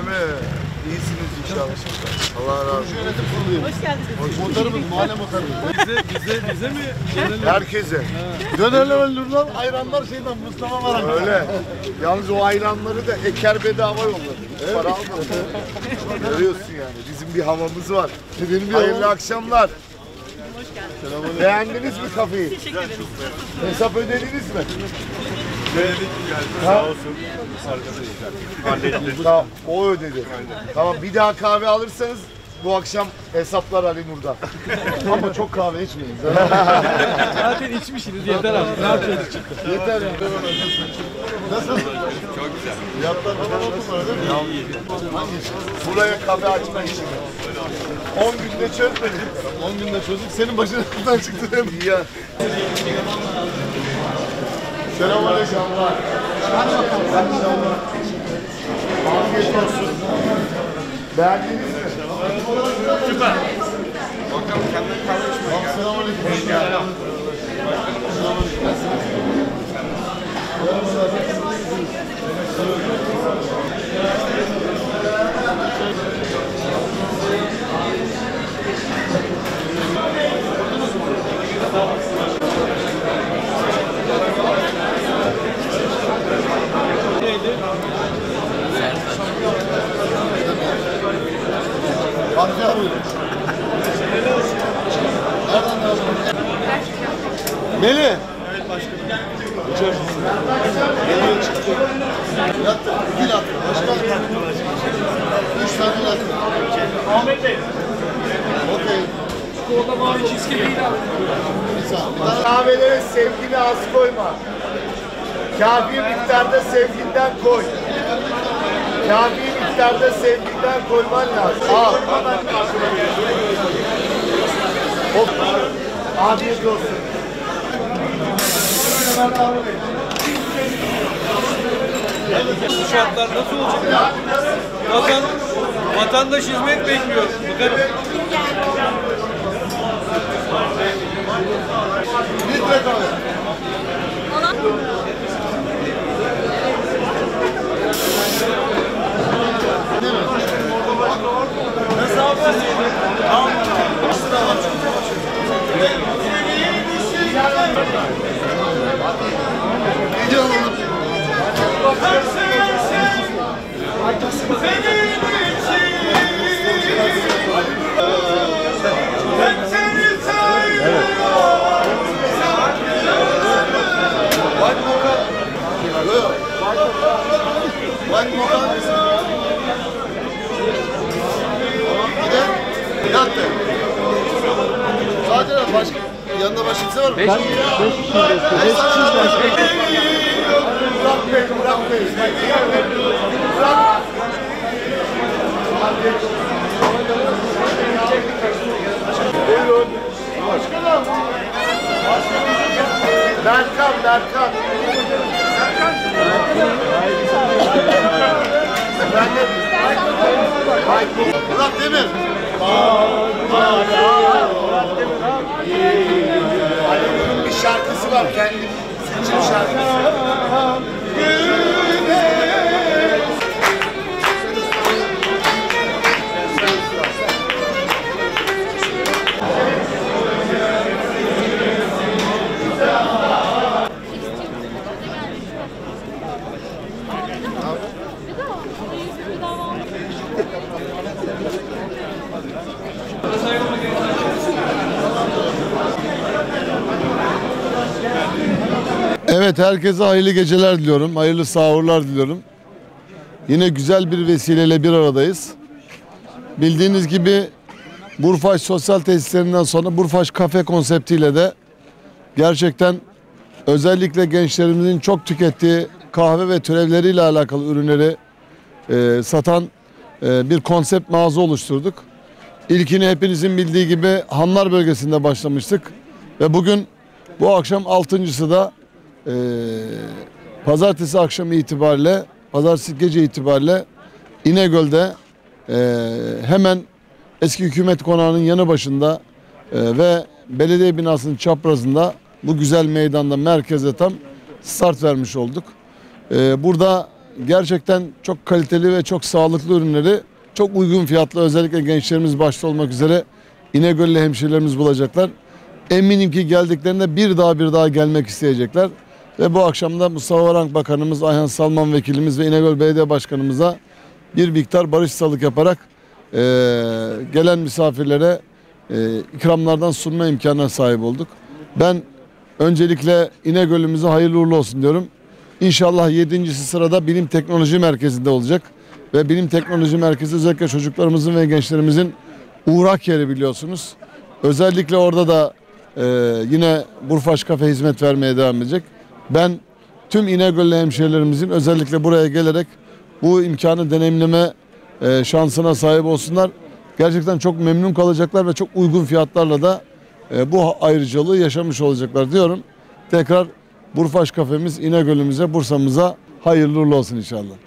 mi? İyisiniz inşallah. Allah razı olsun. Yönetim kuruluyum. Hoş geldiniz. Muhtarımız, mahalle muhtarımız. Bize mi? Herkese. Dönerler Lurdan, ayranlar şeyden Mustafa var. Öyle. Yalnız o ayranları da Eker bedava yolladı. Hiç para almadı. Görüyorsun yani. Bizim bir havamız var. Benim bir Hayırlı akşamlar. Hoş geldiniz. Beğendiniz mi kafeyi? Teşekkür ederiz. Hesap ödediniz mi? Ödedik geldi. Sağ olsun. Arkadaşlar. Tamam. O ödedi. Tamam. Bir daha kahve alırsanız bu akşam hesaplar Ali Nur'da. Ama çok kahve içmeyin. Zaten içmişsiniz yeter abi. Ne yapacağız çıktı? Yeter ya. Nasıl? Çok güzel. Fiyatlar falan oldu mu öyle mi? Hangisi? Buraya kahve açma işini. 10 günde çözmedik. 10 günde çözdük. Senin başından çıktı değil mi? İyi ya. Selamünaleyküm. Afiyet olsun. Beğendiniz mi? Süper. Bakalım kendine kahve içmeye gel. Selamünaleyküm. Amca buyurun. Nereden lazım? Melih. Evet başkanım. İçer misin? Geliyor çıktı. Yattı. Dil attı. Başkan. 3 tane latte. Ahmet Bey. Okey. Çikolata mavi cheesecake'i de al. Bir saniye. Kahvelere sevgini az koyma. Kafi miktarda sevginden koy. Kafi miktarda sevginden koyman lazım. Al. Hop. Afiyet olsun. Bu şartlar nasıl olacak? Vatandaş hizmet bekliyor. Bakalım. Litre kahve. Nasıl abi? Tamam. İyice alalım. White mocha. Yok. White mocha. Bir de latte. Sadece başka yanında başka bir şey var mı? 5 Burak Bey, Burak Bey. Burak. Buyurun. Başkanım. Berkan, Berkan. Efendim? Murat Demir. Ali'nin bir şarkısı var, kendi seçim şarkısı. Evet, herkese hayırlı geceler diliyorum. Hayırlı sahurlar diliyorum. Yine güzel bir vesileyle bir aradayız. Bildiğiniz gibi Burfaş sosyal tesislerinden sonra Burfaş kafe konseptiyle de gerçekten özellikle gençlerimizin çok tükettiği kahve ve türevleriyle alakalı ürünleri satan bir konsept mağaza oluşturduk. İlkini hepinizin bildiği gibi Hanlar bölgesinde başlamıştık. Ve bugün bu akşam 6.'sı da pazartesi akşamı itibariyle, pazartesi gece itibariyle İnegöl'de hemen eski hükümet konağının yanı başında ve belediye binasının çaprazında bu güzel meydanda, merkeze tam start vermiş olduk. Burada gerçekten çok kaliteli ve çok sağlıklı ürünleri çok uygun fiyatlı, özellikle gençlerimiz başta olmak üzere İnegöllü hemşehrilerimiz bulacaklar. Eminim ki geldiklerinde bir daha gelmek isteyecekler. Ve bu akşam da Mustafa Varank Bakanımız, Ayhan Salman Vekilimiz ve İnegöl Belediye Başkanımıza bir miktar barışçılık yaparak gelen misafirlere ikramlardan sunma imkanına sahip olduk. Ben öncelikle İnegöl'ümüze hayırlı uğurlu olsun diyorum. İnşallah 7. sırada Bilim Teknoloji Merkezi'nde olacak. Ve Bilim Teknoloji Merkezi özellikle çocuklarımızın ve gençlerimizin uğrak yeri, biliyorsunuz. Özellikle orada da yine Burfaş Kafe hizmet vermeye devam edecek. Ben tüm İnegöllü hemşehrilerimizin özellikle buraya gelerek bu imkanı deneyimleme şansına sahip olsunlar. Gerçekten çok memnun kalacaklar ve çok uygun fiyatlarla da bu ayrıcalığı yaşamış olacaklar diyorum. Tekrar Burfaş Kafemiz İnegöl'ümüze, Bursa'mıza hayırlı uğurlu olsun inşallah.